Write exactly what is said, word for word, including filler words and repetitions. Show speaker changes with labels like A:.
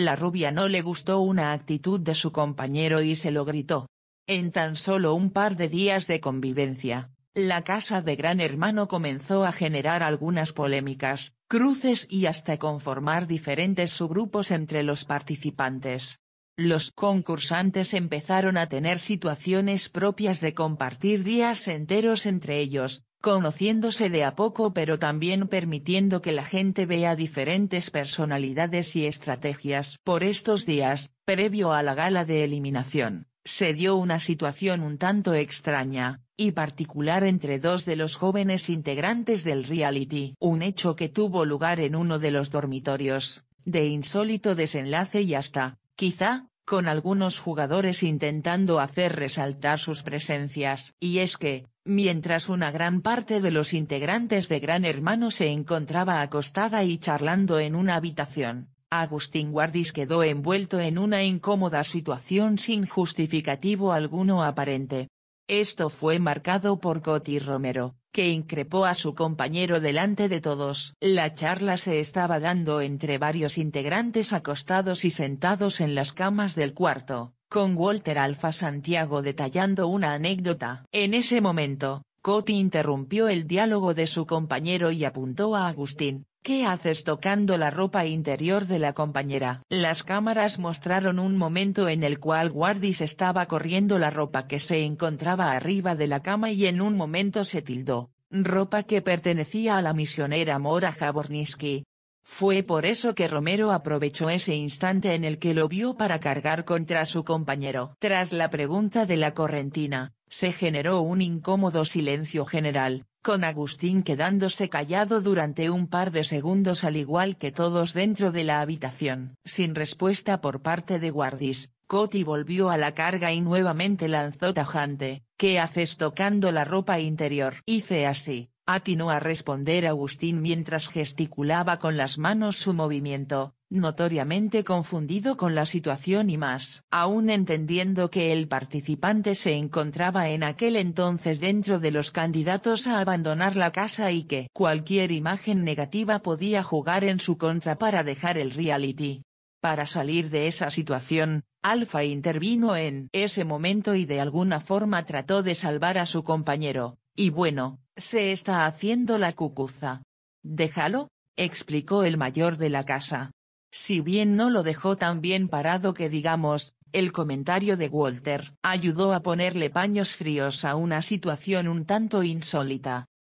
A: la rubia no le gustó una actitud de su compañero y se lo gritó. En tan solo un par de días de convivencia, la casa de Gran Hermano comenzó a generar algunas polémicas, cruces y hasta conformar diferentes subgrupos entre los participantes. Los concursantes empezaron a tener situaciones propias de compartir días enteros entre ellos, conociéndose de a poco pero también permitiendo que la gente vea diferentes personalidades y estrategias. Por estos días, previo a la gala de eliminación, se dio una situación un tanto extraña y particular entre dos de los jóvenes integrantes del reality. Un hecho que tuvo lugar en uno de los dormitorios, de insólito desenlace y hasta, quizá, con algunos jugadores intentando hacer resaltar sus presencias. Y es que, mientras una gran parte de los integrantes de Gran Hermano se encontraba acostada y charlando en una habitación, Agustín Guardis quedó envuelto en una incómoda situación sin justificativo alguno aparente. Esto fue marcado por Coti Romero, que increpó a su compañero delante de todos. La charla se estaba dando entre varios integrantes acostados y sentados en las camas del cuarto, con Walter Alfa Santiago detallando una anécdota. En ese momento, Coti interrumpió el diálogo de su compañero y apuntó a Agustín. ¿Qué haces tocando la ropa interior de la compañera? Las cámaras mostraron un momento en el cual Guardis estaba corriendo la ropa que se encontraba arriba de la cama y en un momento se tildó, ropa que pertenecía a la misionera Mora Jabornisky. Fue por eso que Romero aprovechó ese instante en el que lo vio para cargar contra su compañero. Tras la pregunta de la correntina, se generó un incómodo silencio general, con Agustín quedándose callado durante un par de segundos al igual que todos dentro de la habitación. Sin respuesta por parte de Guardis, Coti volvió a la carga y nuevamente lanzó tajante, ¿qué haces tocando la ropa interior? Hice así, atinó a responder Agustín mientras gesticulaba con las manos su movimiento, notoriamente confundido con la situación y más aún entendiendo que el participante se encontraba en aquel entonces dentro de los candidatos a abandonar la casa y que cualquier imagen negativa podía jugar en su contra para dejar el reality. Para salir de esa situación, Alfa intervino en ese momento y de alguna forma trató de salvar a su compañero, y bueno, se está haciendo la cucuza. Déjalo, explicó el mayor de la casa. Si bien no lo dejó tan bien parado que digamos, el comentario de Walter ayudó a ponerle paños fríos a una situación un tanto insólita.